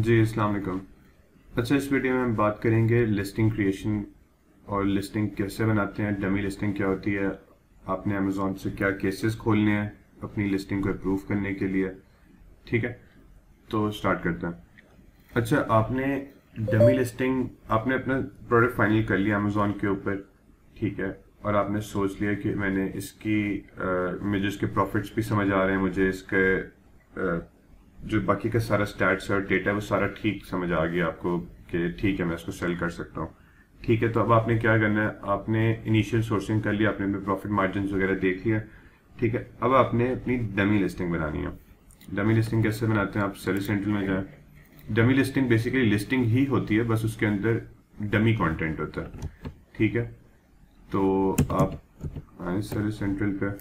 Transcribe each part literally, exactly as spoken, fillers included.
जी अस्सलाम वालेकुम। अच्छा, इस वीडियो में हम बात करेंगे लिस्टिंग क्रिएशन और लिस्टिंग कैसे बनाते हैं, डमी लिस्टिंग क्या होती है, आपने अमेज़ॉन से क्या केसेस खोलने हैं अपनी लिस्टिंग को अप्रूव करने के लिए। ठीक है, तो स्टार्ट करते हैं। अच्छा, आपने डमी लिस्टिंग, आपने अपना प्रोडक्ट फाइनल कर लिया अमेज़ॉन के ऊपर, ठीक है, और आपने सोच लिया कि मैंने इसकी आ, मुझे इसके प्रॉफिट्स भी समझ आ रहे हैं, मुझे इसके आ, जो बाकी का सारा स्टैट्स और डेटा है वो सारा ठीक समझ आ गया आपको कि ठीक है मैं इसको सेल कर सकता हूँ। ठीक है, तो अब आपने क्या करना है, आपने इनिशियल सोर्सिंग कर लिया, आपने प्रॉफिट मार्जिन वगैरह देख लिया। ठीक है, अब आपने अपनी डमी लिस्टिंग बनानी है। डमी लिस्टिंग कैसे बनाते हैं, आप सेलिंग सेंट्रल में जाए। डमी लिस्टिंग बेसिकली लिस्टिंग ही होती है, बस उसके अंदर डमी कंटेंट होता है। ठीक है, तो आप आए सेलिंग सेंट्रल पे,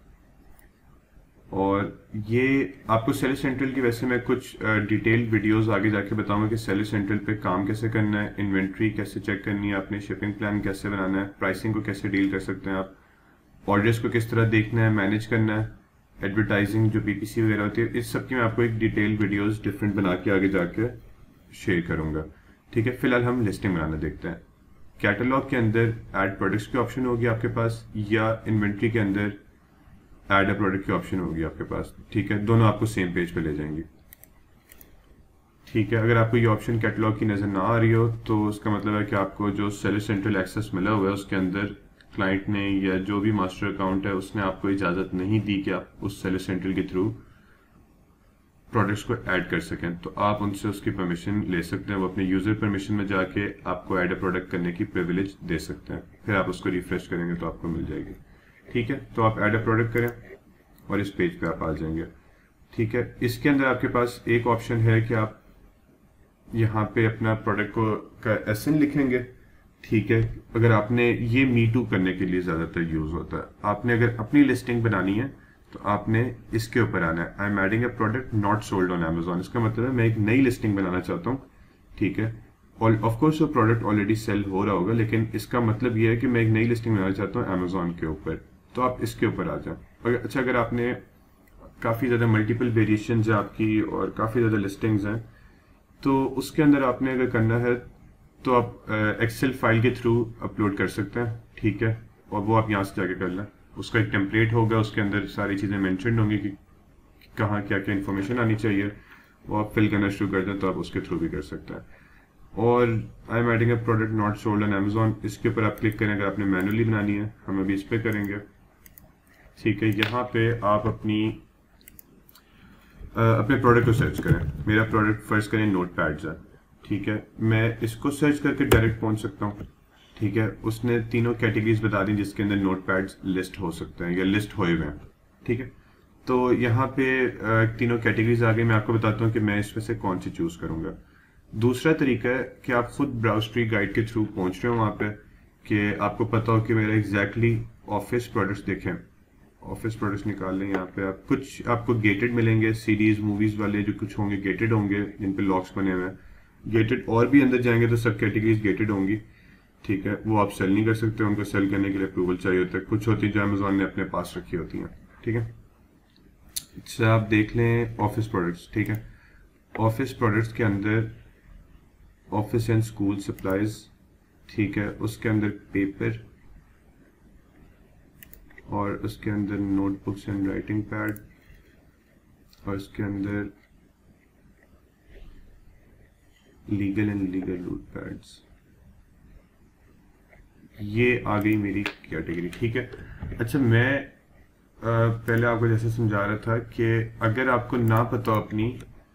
और ये आपको सेलिंग सेंट्रल की वैसे मैं कुछ डिटेल्ड वीडियोस आगे जाके बताऊंगा कि सेलिंग सेंट्रल पे काम कैसे करना है, इन्वेंट्री कैसे चेक करनी है, आपने शिपिंग प्लान कैसे बनाना है, प्राइसिंग को कैसे डील कर सकते हैं आप, ऑर्डर्स को किस तरह देखना है, मैनेज करना है, एडवर्टाइजिंग जो पीपीसी वगैरह होती है, इस सब की मैं आपको एक डिटेल्ड वीडियोस डिफरेंट बना के आगे जाके शेयर करूंगा। ठीक है, फिलहाल हम लिस्टिंग बनाना देखते हैं। कैटलॉग के अंदर ऐड प्रोडक्ट्स की ऑप्शन होगी आपके पास, या इन्वेंट्री के अंदर ऐड अ प्रोडक्ट की ऑप्शन होगी आपके पास। ठीक है, दोनों आपको सेम पेज पे ले जाएंगी। ठीक है, अगर आपको ये ऑप्शन कैटलॉग की नज़र ना आ रही हो तो उसका मतलब है कि आपको जो सेलिंग सेंट्रल एक्सेस मिला हुआ है उसके अंदर क्लाइंट ने या जो भी मास्टर अकाउंट है उसने आपको इजाज़त नहीं दी कि आप उस सेलिंग सेंट्रल के थ्रू प्रोडक्ट्स को ऐड कर सकें। तो आप उनसे उसकी परमिशन ले सकते हैं, वो अपने यूज़र परमिशन में जाके आपको ऐड अ प्रोडक्ट करने की प्रिविलेज दे सकते हैं। फिर आप उसको रिफ्रेश करेंगे तो आपको मिल जाएगी। ठीक है, तो आप ऐड अ प्रोडक्ट करें और इस पेज पे आप आ जाएंगे। ठीक है, इसके अंदर आपके पास एक ऑप्शन है कि आप यहाँ पे अपना प्रोडक्ट को का एसएन लिखेंगे। ठीक है, अगर आपने ये मी टू करने के लिए ज़्यादातर यूज़ होता है। आपने अगर अपनी लिस्टिंग बनानी है तो आपने इसके ऊपर आना है, I am adding a product not sold on Amazon. इसका मतलब है मैं एक नई लिस्टिंग बनाना चाहता हूँ। ठीक है, और ऑफकोर्स वो प्रोडक्ट ऑलरेडी सेल हो रहा होगा, लेकिन इसका मतलब ये है कि मैं एक नई लिस्टिंग बनाना चाहता हूँ अमेजोन के ऊपर, तो आप इसके ऊपर आ जाओ। अच्छा, अगर आपने काफ़ी ज़्यादा मल्टीपल वेरिएशंस है आपकी और काफ़ी ज़्यादा लिस्टिंग्स हैं, तो उसके अंदर आपने अगर करना है तो आप एक्सेल फाइल के थ्रू अपलोड कर सकते हैं। ठीक है, और वो आप यहाँ से जाके कर लें। उसका एक टेम्पलेट होगा, उसके अंदर सारी चीज़ें मेंशन होंगी कि कहाँ क्या क्या इन्फॉर्मेशन आनी चाहिए, वो आप फिल करना शुरू कर दें तो आप उसके थ्रू भी कर सकते हैं। और I am adding a product not sold on Amazon, इसके ऊपर आप क्लिक करें अगर आपने मैनुअली बनानी है। हम अभी इस पर करेंगे। ठीक है, यहाँ पे आप अपनी uh, अपने प्रोडक्ट को सर्च करें। मेरा प्रोडक्ट फर्स्ट करें नोट पैड्स है। ठीक है, मैं इसको सर्च करके डायरेक्ट पहुंच सकता हूँ। ठीक है, उसने तीनों कैटेगरीज बता दी जिसके अंदर नोट पैड्स लिस्ट हो सकते हैं या लिस्ट होए हुए हैं। ठीक है, तो यहाँ पे uh, तीनों कैटेगरीज आ गई। मैं आपको बताता हूँ कि मैं इसमें से कौन सी चूज करूंगा। दूसरा तरीका है कि आप खुद ब्राउज ट्री गाइड के थ्रू पहुंच रहे हो वहां पे, कि आपको पता हो कि मेरा एग्जैक्टली ऑफिस प्रोडक्ट्स देखें, ऑफिस प्रोडक्ट्स निकाल लें। यहाँ पे आप कुछ आपको गेटेड मिलेंगे, सीरीज मूवीज वाले जो कुछ होंगे गेटेड होंगे, जिन पे लॉक्स बने हुए हैं गेटेड, और भी अंदर जाएंगे तो सब कैटेगरीज गेटेड होंगी। ठीक है, वो आप सेल नहीं कर सकते, उनको सेल करने के लिए अप्रूवल चाहिए होता है। कुछ होती है जो अमेजोन ने अपने पास रखी होती हैं। ठीक है, अच्छा आप देख लें ऑफिस प्रोडक्ट्स। ठीक है, ऑफिस प्रोडक्ट्स के अंदर ऑफिस एंड स्कूल सप्लाईज, ठीक है, उसके अंदर पेपर, और उसके अंदर नोटबुक्स एंड राइटिंग पैड, और उसके अंदर legal and legal root pads. ये आ गई मेरी कैटेगरी। ठीक है, अच्छा मैं आ, पहले आपको जैसे समझा रहा था कि अगर आपको ना पता हो अपनी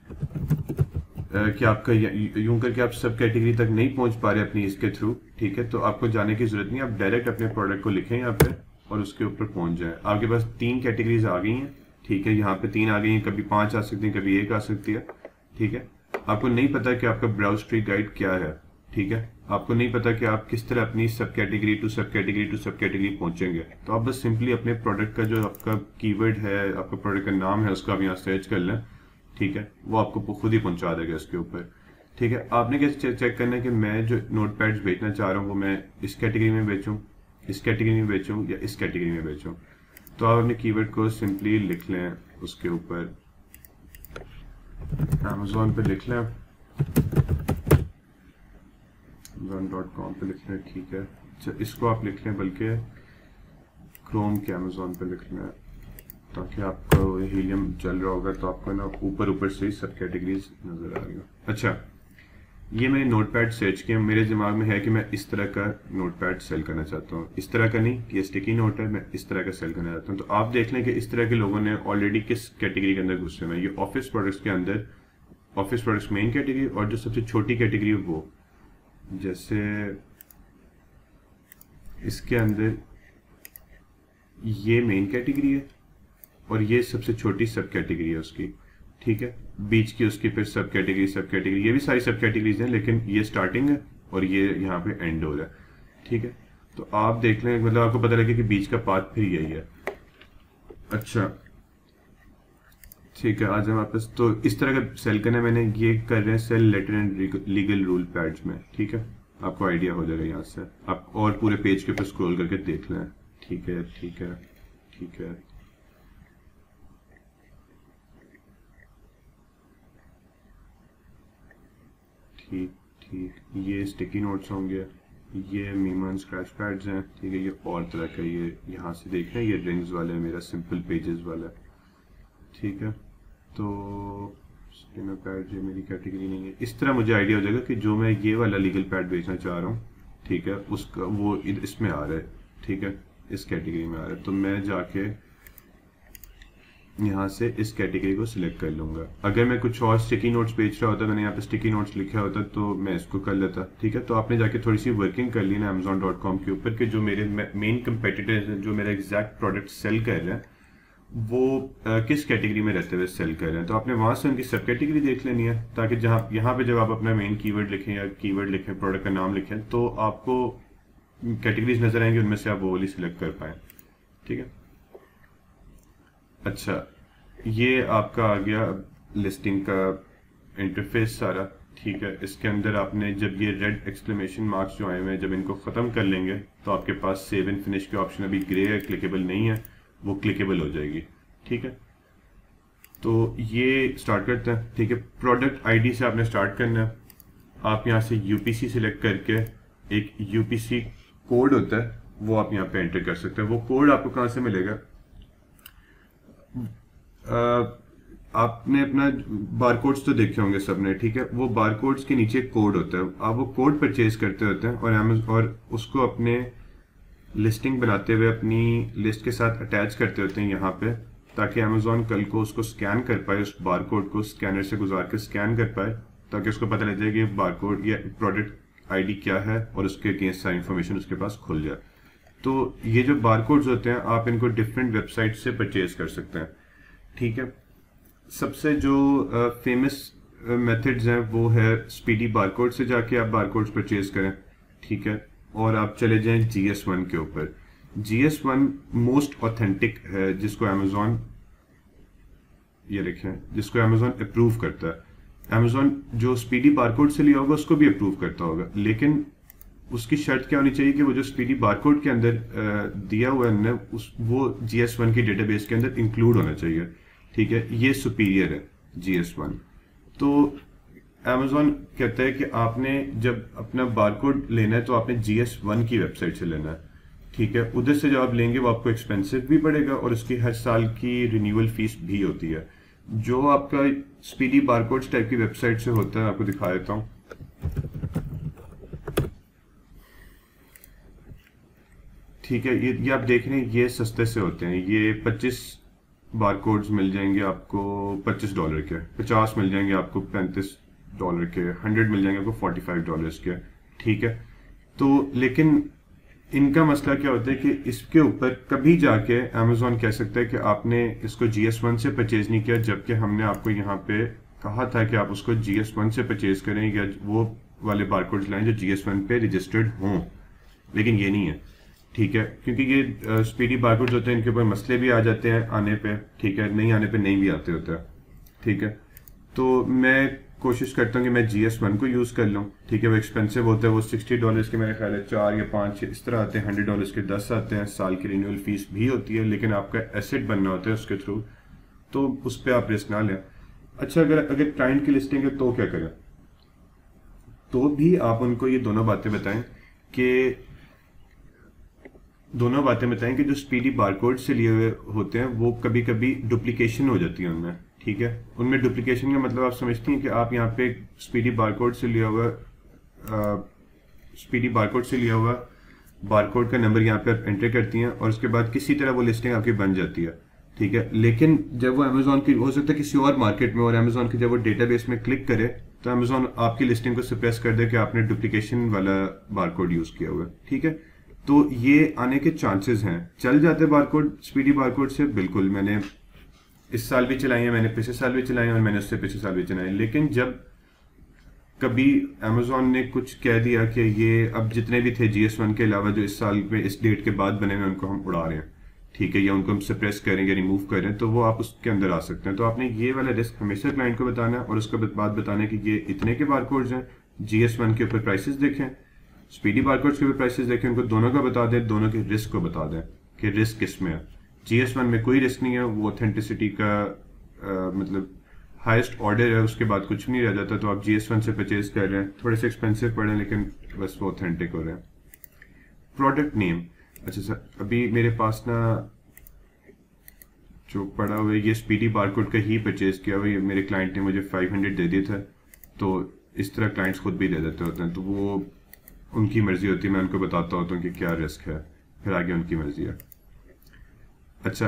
कि आपका यूं करके आप सब कैटेगरी तक नहीं पहुंच पा रहे अपनी इसके थ्रू, ठीक है, तो आपको जाने की जरूरत नहीं। आप डायरेक्ट अपने प्रोडक्ट को लिखें यहाँ पे और उसके ऊपर पहुंच जाए। आपके पास तीन कैटेगरीज आ गई हैं। ठीक है, यहाँ पे तीन आ गई हैं, कभी पांच आ सकती हैं, कभी एक आ सकती है। ठीक है, आपको नहीं पता कि आपका ब्राउज ट्री गाइड क्या है। ठीक है, आपको नहीं पता कि आप किस तरह अपनी sub category to sub category to sub category पहुंचेंगे, तो आप बस सिंपली अपने प्रोडक्ट का जो आपका कीवर्ड है, आपका प्रोडक्ट का नाम है, उसको आप यहाँ सर्च कर लें। ठीक है, वो आपको खुद ही पहुंचा देगा इसके ऊपर। ठीक है, आपने कैसे चेक करना है कि मैं जो नोट पैड्स बेचना चाह रहा हूँ वो मैं इस कैटेगरी में बेचूं, इस कैटेगरी में बेचूं या इस कैटेगरी में बेचूं। तो आप अपने कीवर्ड को सिंपली लिख लें, उसके ऊपर अमेजोन पे लिख लें अमेज़ॉन डॉट कॉम पे लिख लें, ठीक है। अच्छा, इसको आप लिख लें बल्कि क्रोम के अमेज़ॉन पे लिख लें, ताकि आपका हीलियम चल रहा होगा तो आपको ना ऊपर ऊपर से ही सब कैटेगरीज नजर आ रही हो। अच्छा, ये मैंने नोटपैड सर्च किया, मेरे दिमाग में है कि मैं इस तरह का नोटपैड सेल करना चाहता हूँ। इस तरह का नहीं कि ये स्टिकी नोट है, मैं इस तरह का सेल करना चाहता हूँ। तो आप देख लें कि इस तरह के लोगों ने ऑलरेडी किस कैटेगरी के अंदर घुसे हुए हैं। ये ऑफिस प्रोडक्ट्स के अंदर, ऑफिस प्रोडक्ट्स मेन कैटेगरी, और जो सबसे छोटी कैटेगरी है वो, जैसे इसके अंदर ये मेन कैटेगरी है और ये सबसे छोटी सब कैटेगरी है उसकी, ठीक है। बीच की उसकी फिर सब कैटेगरी सब कैटेगरी, ये भी सारी सब कैटेगरीज हैं, लेकिन ये स्टार्टिंग है और ये यहाँ पे एंड हो रहा है, ठीक है। तो आप देख लें, मतलब आपको पता लगे कि बीच का पाथ फिर यही है। अच्छा, ठीक है, आज हम वापस तो इस तरह का सेल करना है। मैंने ये कर रहे हैं sale letter and legal rule pads में, ठीक है। आपको आइडिया हो जाएगा यहाँ से, आप और पूरे पेज के ऊपर स्क्रॉल करके देख लें, ठीक है ठीक है ठीक है। ठीक ठीक, ये स्टिकी नोट्स होंगे, ये मीमन स्क्रैच पैड्स हैं, ठीक है। ये और तरह का, ये यहाँ से देख रहे हैं, ये रिंग्स वाले मेरा सिंपल पेजेस वाला, ठीक है। तो स्टिनर पैड ये मेरी कैटेगरी नहीं है। इस तरह मुझे आइडिया हो जाएगा कि जो मैं ये वाला लीगल पैड बेचना चाह रहा हूँ, ठीक है, उसका वो इसमें आ रहा है, ठीक है, इस कैटेगरी में आ रहा है। तो मैं जाके यहाँ से इस कैटेगरी को सिलेक्ट कर लूंगा। अगर मैं कुछ और स्टिकी नोट्स बेच रहा होता, मैंने यहाँ पे स्टिकी नोट्स लिखा होता, तो मैं इसको कर लेता, ठीक है। तो आपने जाके थोड़ी सी वर्किंग कर ली ना अमेज़ॉन डॉट कॉम के ऊपर कि जो मेरे मेन कंपेटिटर्स हैं, जो मेरा एग्जैक्ट प्रोडक्ट सेल कर रहे हैं, वो आ, किस कैटेगरी में रहते हुए सेल कर रहे हैं। तो आपने वहां से उनकी सब कैटेगरी देख लेनी है, ताकि जहाँ यहाँ पे जब आप अपना मेन कीवर्ड लिखें या कीवर्ड लिखें, प्रोडक्ट का नाम लिखें, तो आपको कैटेगरीज नजर आएंगी, उनमें से आप वो वाली सिलेक्ट कर पाए, ठीक है। अच्छा, ये आपका आ गया लिस्टिंग का इंटरफेस सारा, ठीक है। इसके अंदर आपने जब ये रेड एक्सक्लेमेशन मार्क्स जो आए हुए हैं, जब इनको खत्म कर लेंगे तो आपके पास सेव एंड फिनिश की ऑप्शन अभी ग्रे है, क्लिकेबल नहीं है, वो क्लिकेबल हो जाएगी, ठीक है। तो ये स्टार्ट करते हैं, ठीक है। प्रोडक्ट आईडी से आपने स्टार्ट करना है। आप यहाँ से यूपीसी सिलेक्ट करके एक यूपीसी कोड होता है, वो आप यहाँ पे एंटर कर सकते हैं। वो कोड आपको कहाँ से मिलेगा? आ, आपने अपना बारकोड्स तो देखे होंगे सबने, ठीक है। वो बारकोड्स के नीचे कोड होता है, आप वो कोड परचेज करते होते हैं और अमेज़न और उसको अपने लिस्टिंग बनाते हुए अपनी लिस्ट के साथ अटैच करते होते हैं यहाँ पे, ताकि अमेज़ॉन कल को उसको स्कैन कर पाए, उस बारकोड को स्कैनर से गुजार के स्कैन कर पाए, ताकि उसको पता लग जाए कि बारकोड या प्रोडक्ट आईडी क्या है और उसके अगेंस्ट सारी इन्फॉर्मेशन उसके पास खुल जाए। तो ये जो बारकोड्स होते हैं, आप इनको डिफरेंट वेबसाइट से परचेज कर सकते हैं, ठीक है। सबसे जो फेमस मेथड्स हैं वो है स्पीडी बारकोड से जाके आप बारकोड्स परचेज करें, ठीक है। और आप चले जाएं जी एस वन के ऊपर। G S one most authentic है, जिसको अमेज़ॉन ये लिखें, जिसको अमेज़ॉन अप्रूव करता है। अमेज़ॉन जो स्पीडी बारकोड से लिया होगा उसको भी अप्रूव करता होगा, लेकिन उसकी शर्त क्या होनी चाहिए कि वो जो स्पीडी बारकोड के अंदर दिया हुआ है उस वो जी एस वन की डेटाबेस के अंदर इंक्लूड होना चाहिए, ठीक है। ये सुपीरियर है जी एस वन। तो अमेज़ॉन कहता है कि आपने जब अपना बारकोड लेना है तो आपने जी एस वन की वेबसाइट से लेना है, ठीक है। उधर से जब आप लेंगे वो आपको एक्सपेंसिव भी पड़ेगा और उसकी हर साल की रिन्यूअल फीस भी होती है। जो आपका स्पीडी बारकोड्स टाइप की वेबसाइट से होता है, आपको दिखा देता हूँ, ठीक है। ये ये आप देख रहे हैं, ये सस्ते से होते हैं। ये पच्चीस बारकोड्स मिल जाएंगे आपको पच्चीस डॉलर के, पचास मिल जाएंगे आपको पैंतीस डॉलर के, हंड्रेड मिल जाएंगे आपको फोर्टी फाइव डॉलर के, ठीक है। तो लेकिन इनका मसला क्या होता है कि इसके ऊपर कभी जाके अमेज़ॉन कह सकता है कि आपने इसको जी एस वन से परचेज नहीं किया, जबकि हमने आपको यहाँ पे कहा था कि आप उसको जी एस वन से परचेज करें या वो वाले बारकोड्स लाएं जो जी एस वन पे रजिस्टर्ड हों, लेकिन ये नहीं है, ठीक है। क्योंकि ये स्पीडी बारकोड्स होते हैं, इनके ऊपर मसले भी आ जाते हैं आने पे, ठीक है, नहीं आने पे नहीं भी आते होते हैं, ठीक है। तो मैं कोशिश करता हूँ कि मैं जी एस वन को यूज़ कर लूँ, ठीक है। वो एक्सपेंसिव होता है, वो सिक्सटी डॉलर्स के मेरे ख्याल है चार या पाँच इस तरह आते हैं, हंड्रेड डॉलर्स के दस आते हैं, साल की रिन्यूअल फीस भी होती है, लेकिन आपका एसेट बनना होता है उसके थ्रू, तो उस पर आप रिस्क ना लें। अच्छा, अगर अगर क्लाइंट की लिस्टिंग है तो क्या करें? तो भी आप उनको ये दोनों बातें बताएं कि दोनों बातें बताएं कि जो स्पीडी बारकोड से लिए हुए होते हैं वो कभी कभी डुप्लीकेशन हो जाती है उनमें, ठीक है। उनमें डुप्लीकेशन का मतलब आप समझती हैं कि आप यहाँ पे स्पीडी बारकोड से लिया हुआ स्पीडी बारकोड से लिया हुआ बारकोड का नंबर यहाँ पे आप एंटर करती हैं और उसके बाद किसी तरह वो लिस्टिंग आपकी बन जाती है, ठीक है। लेकिन जब वो अमेजोन की, हो सकता है किसी और मार्केट में, और अमेजोन की जब वो डेटाबेस में क्लिक करे तो अमेजोन आपकी लिस्टिंग को सप्रेस कर दे कि आपने डुप्लीकेशन वाला बारकोड यूज किया हुआ है, ठीक है। तो ये आने के चांसेस हैं। चल जाते बारकोड स्पीडी बारकोड से, बिल्कुल। मैंने इस साल भी चलाई है, मैंने पिछले साल भी चलाई है और मैंने उससे पिछले साल भी चलाई है। लेकिन जब कभी अमेजोन ने कुछ कह दिया कि ये अब जितने भी थे जी एस वन के अलावा जो इस साल में इस डेट के बाद बने हुए उनको हम उड़ा रहे हैं, ठीक है, या उनको हम सप्रेस करेंगे, रिमूव कर रहे हैं, तो वो आप उसके अंदर आ सकते हैं। तो आपने ये वाला रिस्क हमेशा क्लाइंट को बताना है और उसके बाद बताना है कि ये इतने के बारकोड्स हैं, जी एस वन के ऊपर प्राइसेस देखें, स्पीडी बारकोड्स के ऊपर प्राइसेस देखें, उनको दोनों का बता दें, दोनों के रिस्क को बता दें कि रिस्क किस में है। जी एस वन में कोई रिस्क नहीं है, वो ऑथेंटिसिटी का आ, मतलब हाईएस्ट ऑर्डर है, उसके बाद कुछ नहीं रह जाता। तो आप जी एस वन से परचेज कर रहे हैं, थोड़े से एक्सपेंसिव पड़े लेकिन बस वो ऑथेंटिक हो रहे हैं। प्रोडक्ट नेम, अच्छा सर, अभी मेरे पास ना जो पड़ा हुआ है ये स्पीडी बारकोड का ही परचेज किया हुआ है, मेरे क्लाइंट ने मुझे फाइव हंड्रेड दे दिए थे। तो इस तरह क्लाइंट्स खुद भी दे देते होते हैं, तो वो उनकी मर्जी होती है, मैं उनको बताता होता हूँ कि क्या रिस्क है, फिर आगे उनकी मर्जी है। अच्छा,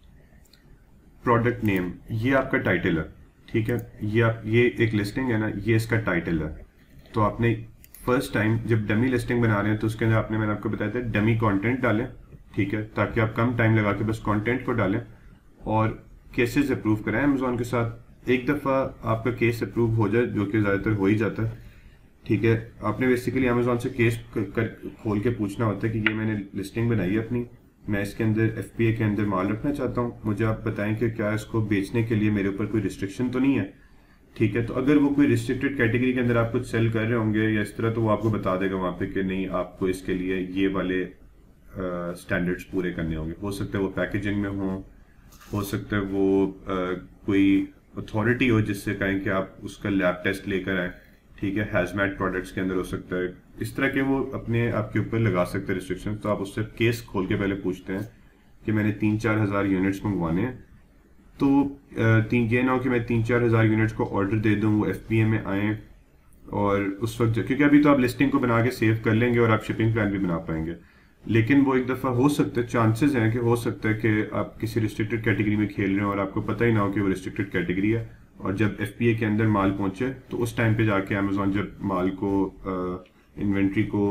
प्रोडक्ट नेम, ये आपका टाइटल है, ठीक है। ये आप ये एक लिस्टिंग है ना, ये इसका टाइटल है। तो आपने फर्स्ट टाइम जब डमी लिस्टिंग बना रहे हैं तो उसके अंदर आपने, मैंने आपको बताया था, डमी कंटेंट डालें, ठीक है, ताकि आप कम टाइम लगा के बस कंटेंट को डालें और केसेस अप्रूव कराएं अमेजोन के साथ। एक दफ़ा आपका केस अप्रूव हो जाए, जो कि ज़्यादातर हो ही जाता है, ठीक है। आपने बेसिकली अमेजोन से केस कर, कर खोल के पूछना होता है कि ये मैंने लिस्टिंग बनाई है अपनी, मैं इसके अंदर एफ पी ए के अंदर माल रखना चाहता हूँ, मुझे आप बताएं कि क्या इसको बेचने के लिए मेरे ऊपर कोई रिस्ट्रिक्शन तो नहीं है, ठीक है। तो अगर वो कोई रिस्ट्रिक्टेड कैटेगरी के अंदर आप कुछ सेल कर रहे होंगे या इस तरह, तो वो आपको बता देगा वहाँ पे कि नहीं, आपको इसके लिए ये वाले स्टैंडर्ड्स uh, पूरे करने होंगे। हो सकता है वो पैकेजिंग में हो हो सकता है वो uh, कोई अथॉरिटी हो जिससे कहें कि आप उसका लैब टेस्ट लेकर आए, ठीक है। हैजमैट प्रोडक्ट्स के अंदर हो सकता है, इस तरह के वो अपने आपके ऊपर लगा सकते हैं रिस्ट्रिक्शन। तो आप उससे केस खोल के पहले पूछते हैं कि मैंने तीन चार हज़ार यूनिट्स मंगवाने हैं, तो तीन ये ना हो कि मैं तीन चार हज़ार यूनिट्स को ऑर्डर दे दूं, वो एफ पी ए में आए और उस वक्त, क्योंकि अभी तो आप लिस्टिंग को बना के सेव कर लेंगे और आप शिपिंग प्लान भी बना पाएंगे, लेकिन वो एक दफ़ा हो सकता है, चांसेस हैं कि हो सकता है कि आप किसी रिस्ट्रिक्टेड कैटेगरी में खेल रहे हैं और आपको पता ही ना हो कि वो रिस्ट्रिक्टेड कैटेगरी है, और जब एफ पी ए के अंदर माल पहुंचे तो उस टाइम पे जाके अमेजोन जब माल को इन्वेंट्री को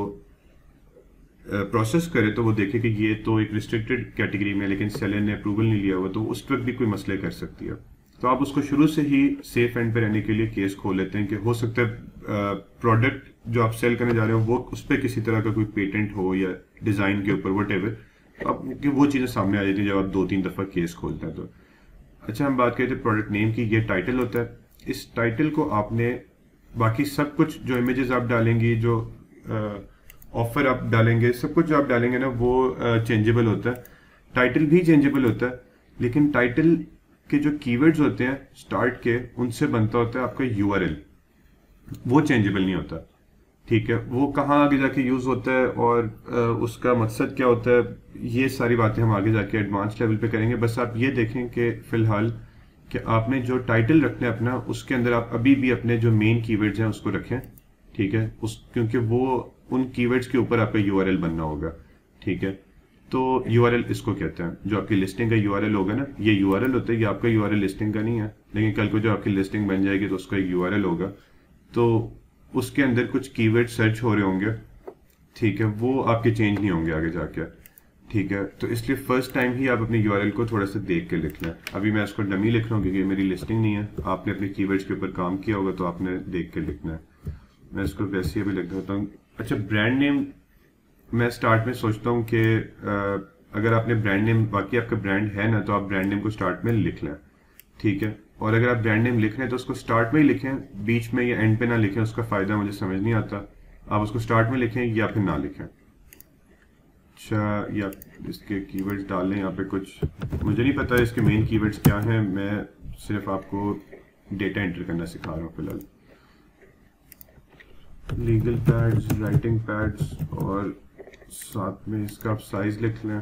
प्रोसेस करे तो वो देखे कि ये तो एक रिस्ट्रिक्टेड कैटेगरी में, लेकिन सेलर ने अप्रूवल नहीं लिया हुआ, तो उस वक्त भी कोई मसले कर सकती है। तो आप उसको शुरू से ही सेफ एंड पे रहने के लिए केस खोल लेते हैं कि हो सकता है प्रोडक्ट जो आप सेल करने जा रहे हो वो उस पर किसी तरह का कोई पेटेंट हो या डिजाइन के ऊपर वट एवर, तो आप वो चीजें सामने आ जाती हैं जब आप दो तीन दफा केस खोलते हैं। तो अच्छा, हम बात करते हैं प्रोडक्ट नेम की। ये टाइटल होता है, इस टाइटल को आपने, बाकी सब कुछ जो इमेजेस आप डालेंगी, जो ऑफर आप डालेंगे, सब कुछ जो आप डालेंगे ना वो चेंजेबल होता है। टाइटल भी चेंजेबल होता है, लेकिन टाइटल के जो कीवर्ड्स होते हैं स्टार्ट के, उनसे बनता होता है आपका यू आर एल, वो चेंजेबल नहीं होता, ठीक है। वो कहाँ आगे जाके यूज होता है और आ, उसका मकसद क्या होता है, ये सारी बातें हम आगे जाके एडवांस लेवल पे करेंगे। बस आप ये देखें कि फिलहाल कि आपने जो टाइटल रखना है अपना, उसके अंदर आप अभी भी अपने जो मेन कीवर्ड्स हैं उसको रखें, ठीक है, उस क्योंकि वो उन कीवर्ड्स के ऊपर आपका यूआरएल बनना होगा, ठीक है। तो यूआरएल इसको कहते हैं, जो आपकी लिस्टिंग का यूआरएल होगा ना, ये यूआरएल होता है, ये आपका यूआरएल लिस्टिंग का नहीं है, लेकिन कल को जो आपकी लिस्टिंग बन जाएगी तो उसका एक यूआरएल होगा, तो उसके अंदर कुछ कीवर्ड सर्च हो रहे होंगे, ठीक है, वो आपके चेंज नहीं होंगे आगे जाके, ठीक है। तो इसलिए फर्स्ट टाइम ही आप अपने यूआरएल को थोड़ा सा देख के लिख लें। अभी मैं इसको डमी लिख रहा हूँ क्योंकि मेरी लिस्टिंग नहीं है, आपने अपने कीवर्ड्स के ऊपर काम किया होगा तो आपने देख के लिखना है। मैं इसको वैसे ही भी लिख देता हूँ। अच्छा, ब्रांड नेम, मैं स्टार्ट में सोचता हूँ कि अगर आपने ब्रांड नेम, बाकी आपका ब्रांड है ना, तो आप ब्रांड नेम को स्टार्ट में लिख लें, ठीक है। और अगर आप ब्रांड नेम लिख रहे हैं तो उसको स्टार्ट में ही लिखें, बीच में या एंड पे ना लिखें, उसका फायदा मुझे समझ नहीं आता। आप उसको स्टार्ट में लिखें या फिर ना लिखें। अच्छा, या इसके कीवर्ड्स डाल लें यहाँ पे कुछ, मुझे नहीं पता इसके मेन कीवर्ड्स क्या हैं, मैं सिर्फ आपको डेटा एंटर करना सिखा रहा हूँ फिलहाल। लीगल पैड्स, राइटिंग पैड्स, और साथ में इसका आप साइज लिख लें।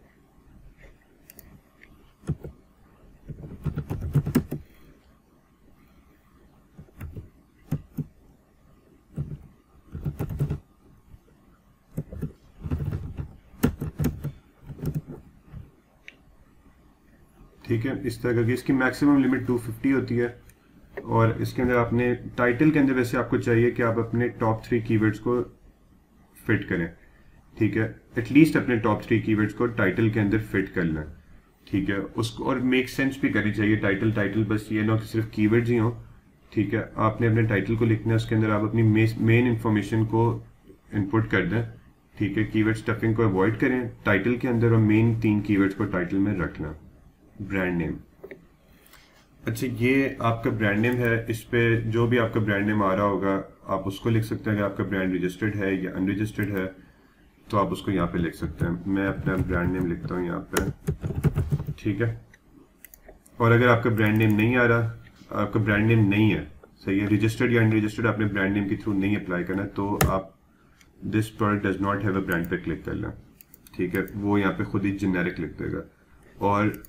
ठीक है, इस तरह की इसकी मैक्सिमम लिमिट टू फिफ्टी होती है। और इसके अंदर आपने टाइटल के अंदर वैसे आपको चाहिए कि आप अपने टॉप थ्री कीवर्ड्स को फिट करें। ठीक है, एटलीस्ट अपने टॉप थ्री कीवर्ड्स को टाइटल के अंदर फिट कर लें। ठीक है, उसको और मेक सेंस भी करनी चाहिए टाइटल टाइटल बस ये ना कि सिर्फ कीवर्ड्स ही हो। ठीक है, आपने अपने टाइटल को लिखना है, उसके अंदर आप अपनी मेन इंफॉर्मेशन को इनपुट कर दें। ठीक है, कीवर्ड स्टफिंग को अवॉइड करें टाइटल के अंदर, और मेन तीन कीवर्ड्स को टाइटल में रख लें। ब्रांड नेम, अच्छा ये आपका ब्रांड नेम है, इस पे जो भी आपका ब्रांड नेम आ रहा होगा आप उसको लिख सकते हैं। अगर आपका ब्रांड रजिस्टर्ड है या अनरजिस्टर्ड है तो आप उसको यहाँ पे लिख सकते हैं। मैं अपना ब्रांड नेम लिखता हूँ यहाँ पे। ठीक है, और अगर आपका ब्रांड नेम नहीं आ रहा, आपका ब्रांड नेम नहीं है, सही है, रजिस्टर्ड या अनरजिस्टर्ड, आपने ब्रांड नेम के थ्रू नहीं अप्लाई करना, तो आप this product does not have a brand पे क्लिक कर लें। ठीक है, वो यहाँ पे खुद ही जेनेरिक लिख देगा। और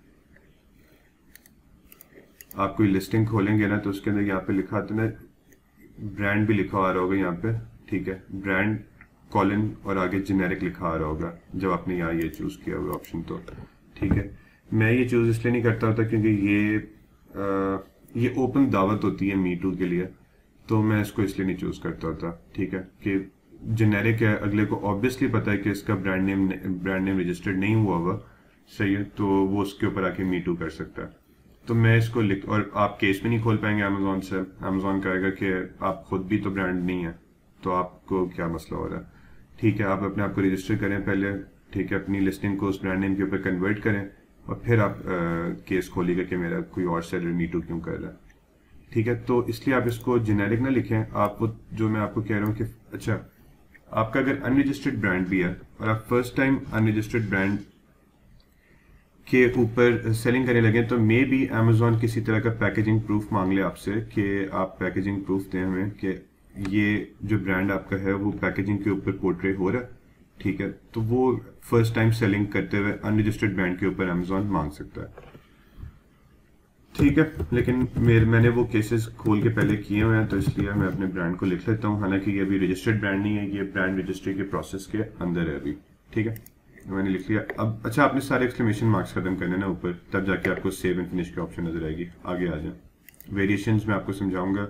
आप कोई लिस्टिंग खोलेंगे ना तो उसके अंदर यहाँ पे लिखा आता ना, ब्रांड भी लिखा आ रहा होगा यहाँ पे। ठीक है, ब्रांड कॉलन और आगे जेनेरिक लिखा आ रहा होगा जब आपने यहाँ ये चूज किया हुआ ऑप्शन। तो ठीक है, मैं ये चूज इसलिए नहीं करता होता क्योंकि ये आ, ये ओपन दावत होती है मी टू के लिए, तो मैं इसको इसलिए नहीं चूज करता होता। ठीक है, कि जेनेरिक है, अगले को ऑब्वियसली पता है कि इसका brand name brand name registered नहीं हुआ हुआ, सही है, तो वो उसके ऊपर आके मी टू कर सकता है। तो मैं इसको लिख, और आप केस में नहीं खोल पाएंगे अमेजोन से। अमेजोन कहेगा कि आप खुद भी तो ब्रांड नहीं है, तो आपको क्या मसला हो रहा है। ठीक है, आप अपने आप को रजिस्टर करें पहले। ठीक है, अपनी लिस्टिंग को उस ब्रांड नेम के ऊपर कन्वर्ट करें और फिर आप आ, केस खोलिएगा कि मेरा कोई और सेलर मी टू क्यों कर रहा है। ठीक है, तो इसलिए आप इसको जेनेरिक ना लिखें। आप वो जो मैं आपको कह रहा हूँ कि अच्छा आपका अगर अनरजिस्टर्ड ब्रांड भी है और आप फर्स्ट टाइम अनरजिस्टर्ड ब्रांड के ऊपर सेलिंग करने लगे तो मे बी अमेजोन किसी तरह का पैकेजिंग प्रूफ मांग ले आपसे कि आप पैकेजिंग प्रूफ दें हमें कि ये जो ब्रांड आपका है वो पैकेजिंग के ऊपर पोर्ट्रे हो रहा है। ठीक है, तो वो फर्स्ट टाइम सेलिंग करते हुए अनरजिस्टर्ड ब्रांड के ऊपर अमेजोन मांग सकता है। ठीक है, लेकिन मेरे मैंने वो केसेस खोल के पहले किए हुए हैं तो इसलिए मैं अपने ब्रांड को लिख लेता हूँ। हालांकि ये अभी रजिस्टर्ड ब्रांड नहीं है, ये ब्रांड रजिस्ट्री के प्रोसेस के अंदर है अभी। ठीक है, मैंने लिख लिया। अब अच्छा आपने सारे एक्सक्लेमेशन मार्क्स खत्म करने ना ऊपर, तब जाके आपको सेव एंड फिनिश की ऑप्शन नजर आएगी। आगे आ जाए, वेरिएशंस में आपको समझाऊंगा।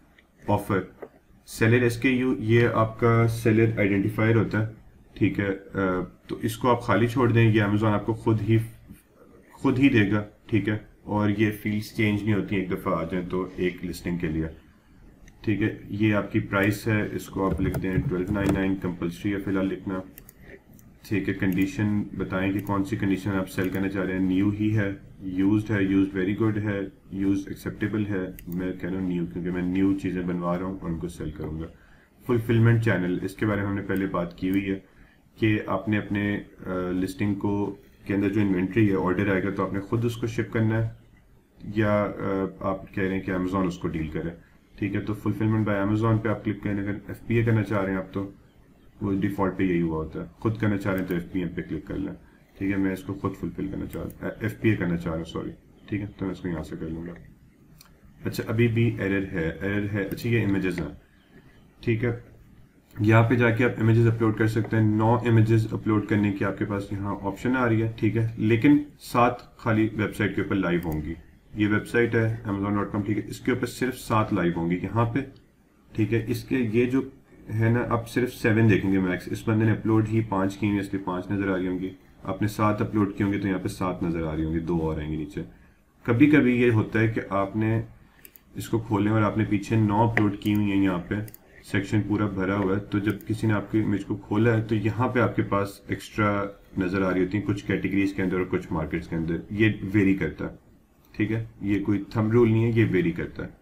ऑफर, सेलर एसकेयू, ये आपका सेलर आइडेंटिफायर होता है। ठीक है, तो इसको आप खाली छोड़ दें, ये अमेजोन आपको खुद ही खुद ही देगा। ठीक है, और ये फील्ड्स चेंज नहीं होती एक दफ़ा आ जाए तो एक लिस्टिंग के लिए। ठीक है, ये आपकी प्राइस है, इसको आप लिख दें ट्वेल्व नाइन नाइन, कंपल्सरी है फिलहाल लिखना। ठीक है, कंडीशन बताएं कि कौन सी कंडीशन आप सेल करना चाह रहे हैं। न्यू ही है, यूज्ड है, यूज्ड वेरी गुड है, यूज्ड एक्सेप्टेबल है। मैं कह रहा हूँ न्यू क्योंकि मैं न्यू चीज़ें बनवा रहा हूँ और उनको सेल करूँगा। फुलफिलमेंट चैनल, इसके बारे में हमने पहले बात की हुई है कि आपने अपने लिस्टिंग को के अंदर जो इन्वेंट्री है, ऑर्डर आएगा तो आपने खुद उसको शिप करना है या आप कह रहे हैं कि अमेजोन उसको डील करे। ठीक है, तो फुलफिलमेंट बाय अमेजोन पे आप क्लिक करें। अगर एफ पी ए करना चाह रहे हैं आप तो वो डिफॉल्ट पे यही हुआ होता है, खुद करना चाह रहे हैं तो एफ पी ए पे क्लिक कर लें। ठीक है, मैं इसको खुद फुलफिल करना चाह रहा हूँ, एफ पी ए करना चाह रहा हूँ सॉरी। ठीक है, तो मैं इसको यहाँ से कर लूँगा। अच्छा अभी भी एरर है, एरर है। अच्छा ये इमेजेस हैं। ठीक है, यहाँ पे जाके आप इमेजेस अपलोड कर सकते हैं। नौ इमेजेस अपलोड करने की आपके पास यहाँ ऑप्शन आ रही है। ठीक है, लेकिन सात खाली वेबसाइट के ऊपर लाइव होंगी। ये वेबसाइट है अमेजोन डॉट कॉम। ठीक है, इसके ऊपर सिर्फ सात लाइव होंगी यहाँ पे। ठीक है, इसके ये जो है ना आप सिर्फ सेवन देखेंगे मैक्स। इस बंदे ने अपलोड ही पांच की हुई, इसलिए पांच नजर आ रही होंगी। आपने सात अपलोड किए होंगे तो यहाँ पे सात नजर आ रही होंगी, दो और आएंगे नीचे। कभी कभी ये होता है कि आपने इसको खोलें और आपने पीछे नौ अपलोड की हुई है, यहाँ पे सेक्शन पूरा भरा हुआ है, तो जब किसी ने आपके इमेज को खोला है तो यहाँ पे आपके पास एक्स्ट्रा नजर आ रही होती है कुछ कैटेगरीज के अंदर और कुछ मार्केट्स के अंदर। ये वेरी करता है। ठीक है, ये कोई थंब रूल नहीं है, ये वेरी करता है।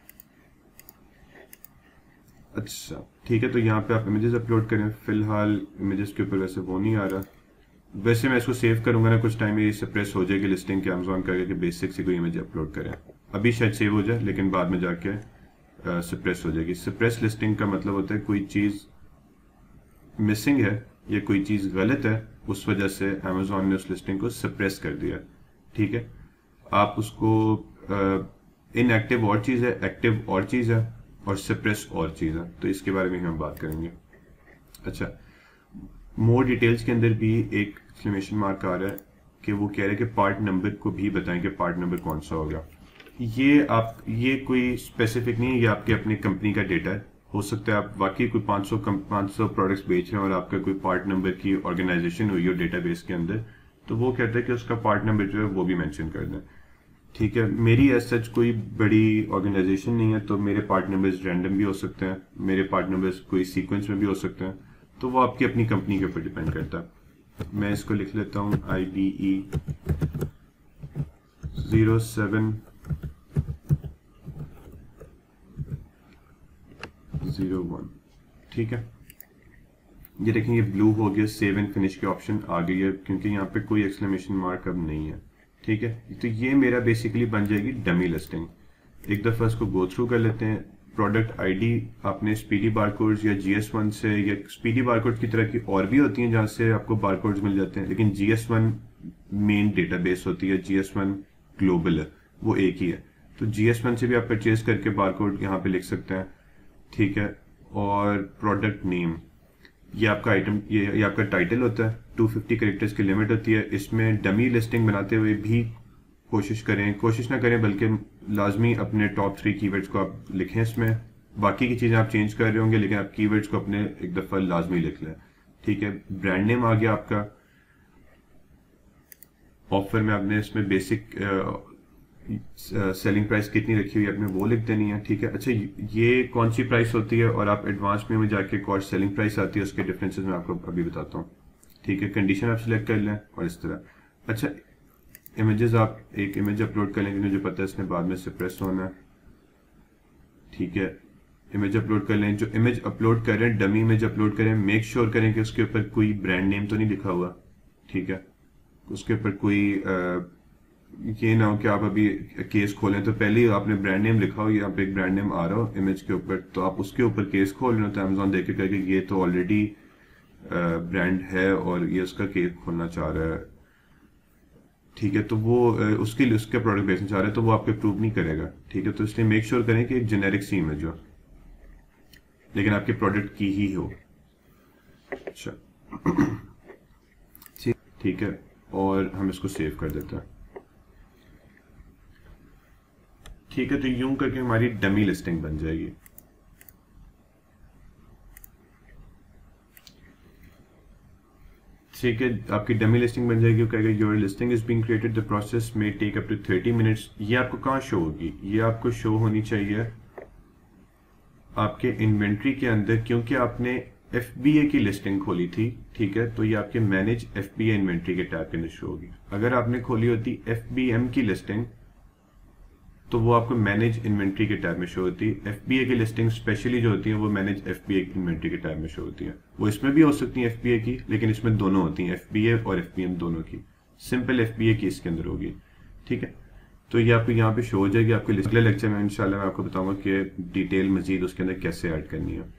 अच्छा ठीक है, तो यहाँ पे आप इमेजेस अपलोड करें। फिलहाल इमेजेस के ऊपर वैसे वो नहीं आ रहा। वैसे मैं इसको सेव करूंगा ना, कुछ टाइम में ये प्रेस हो जाएगी लिस्टिंग के, अमेजोन करेगा कि बेसिक से कोई इमेज अपलोड करें। अभी शायद सेव हो जाए लेकिन बाद में जाके सप्रेस हो जाएगी। सप्रेस लिस्टिंग का मतलब होता है कोई चीज़ मिसिंग है या कोई चीज़ गलत है, उस वजह से अमेजोन ने उस लिस्टिंग को सप्रेस कर दिया। ठीक है, आप उसको इनएक्टिव और चीज़ है, एक्टिव और चीज़ है, और सप्रेस और चीज़ है, तो इसके बारे में हम बात करेंगे। अच्छा, मोर डिटेल्स के अंदर भी एक एक्सक्लेमेशन मार्क आ रहा है कि वो कह रहे हैं कि पार्ट नंबर को भी बताएं कि पार्ट नंबर कौन सा होगा। ये आप ये कोई स्पेसिफिक नहीं है, ये आपके अपने कंपनी का डेटा है। हो सकता है आप वाकई कोई पाँच सौ पाँच सौ प्रोडक्ट्स बेच रहे हैं और आपका कोई पार्ट नंबर की ऑर्गेनाइजेशन हुई हो डेटाबेस के अंदर, तो वो कहता है कि उसका पार्ट नंबर जो है वो भी मेंशन कर दें। ठीक है, मेरी एज सच कोई बड़ी ऑर्गेनाइजेशन नहीं है, तो मेरे पार्ट नंबर्स रैंडम भी हो सकते हैं, मेरे पार्ट नंबर्स कोई सीक्वेंस में भी हो सकते हैं, तो वो आपकी अपनी कंपनी के ऊपर डिपेंड करता है। मैं इसको लिख लेता हूँ I B E zero seven zero one. ठीक है, ये देखेंगे ब्लू हो गया, सेव एंड फिनिश के ऑप्शन आ गई है, क्योंकि यहाँ पे कोई एक्सक्लेमेशन मार्क अब नहीं है। ठीक है, तो ये मेरा बेसिकली बन जाएगी डमी लिस्टिंग। एक दफ़ा इसको गो थ्रू कर लेते हैं। प्रोडक्ट आईडी आपने स्पीडी बारकोड्स या जी एस वन से, या स्पीडी बारकोड की तरह की और भी होती हैं जहाँ से आपको बारकोड्स मिल जाते हैं, लेकिन G S one main database होती है, जी एस वन ग्लोबल है, वो एक ही है। तो जी एस वन से भी आप परचेज करके बारकोड यहाँ पे लिख सकते हैं। ठीक है, और प्रोडक्ट नेम, ये आपका आइटम, ये ये आपका टाइटल होता है। दो सौ पचास कैरेक्टर्स की लिमिट होती है। इसमें डमी लिस्टिंग बनाते हुए भी कोशिश करें, कोशिश ना करें बल्कि लाजमी अपने टॉप थ्री कीवर्ड्स को आप लिखें इसमें। बाकी की चीज़ें आप चेंज कर रहे होंगे, लेकिन आप कीवर्ड्स को अपने एक दफ़ा लाजमी लिख लें। ठीक है, ब्रांड नेम आ गया आपका। ऑफर में आपने इसमें बेसिक सेलिंग प्राइस कितनी रखी हुई है आपने वो लिख देनी है। ठीक है, अच्छा ये कौन सी प्राइस होती है, और आप एडवांस में में जाके कौन सेलिंग प्राइस आती है, उसके डिफरेंसेस मैं आपको अभी बताता हूँ। ठीक है, कंडीशन आप सिलेक्ट कर लें और इस तरह। अच्छा, इमेजेस आप एक इमेज अपलोड कर लेंगे, मुझे पता है इसने बाद में सप्रेस होना है। ठीक है, इमेज अपलोड कर लें। जो इमेज अपलोड करें, डमी इमेज अपलोड करें, मेक श्योर करें कि उसके ऊपर कोई ब्रांड नेम तो नहीं लिखा हुआ। ठीक है, उसके ऊपर कोई आ, ये ना हो कि आप अभी केस खोलें तो पहले ही आपने ब्रांड नेम लिखा हो, या पे एक ब्रांड नेम आ रहा हो इमेज के ऊपर, तो आप उसके ऊपर केस खोल रहे हो तो अमेजोन देख के कहेगा ये तो ऑलरेडी ब्रांड है और ये उसका केस खोलना चाह रहा है। ठीक है, तो वो उसके लिए उसके प्रोडक्ट बेचना चाह रहा है, तो वो आपके प्रूव नहीं करेगा। ठीक है, तो इसलिए मेक श्योर करें कि एक जेनेरिक सी इमेज हो, लेकिन आपके प्रोडक्ट की ही हो। अच्छा, ठीक है, और हम इसको सेव कर देते हैं। ठीक है, तो यूं करके हमारी डमी लिस्टिंग बन जाएगी। ठीक है, आपकी डमी लिस्टिंग बन जाएगी। कहेगा your listing is being created, the process may take up to thirty minutes. ये आपको कहाँ शो होगी? ये आपको शो होनी चाहिए आपके इन्वेंट्री के अंदर, क्योंकि आपने एफ बी ए की लिस्टिंग खोली थी। ठीक है, तो ये आपके manage F B A inventory के टैब के अंदर शो होगी। अगर आपने खोली होती एफ बी एम की लिस्टिंग, तो वो आपको मैनेज इन्वेंट्री के टैब में शो होती है। एफ बी ए की लिस्टिंग स्पेशली जो होती है वो मैनेज एफ बी ए की इन्वेंट्री के टैब में शो होती है। वो इसमें भी हो सकती है एफ बी ए की, लेकिन इसमें दोनों होती हैं, एफ बी ए और एफ बी एम दोनों की। सिंपल एफ बी ए की इसके अंदर होगी। ठीक है, तो ये आपको यहाँ पे शो हो जाएगी। आपके अगले लेक्चर में इंशाल्लाह मैं आपको बताऊंगा कि डिटेल मजीद उसके अंदर कैसे ऐड करनी है।